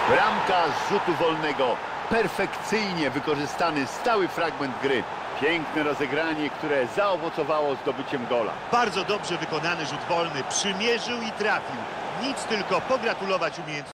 Bramka z rzutu wolnego. Perfekcyjnie wykorzystany stały fragment gry. Piękne rozegranie, które zaowocowało zdobyciem gola. Bardzo dobrze wykonany rzut wolny. Przymierzył i trafił. Nic tylko pogratulować umiejętności.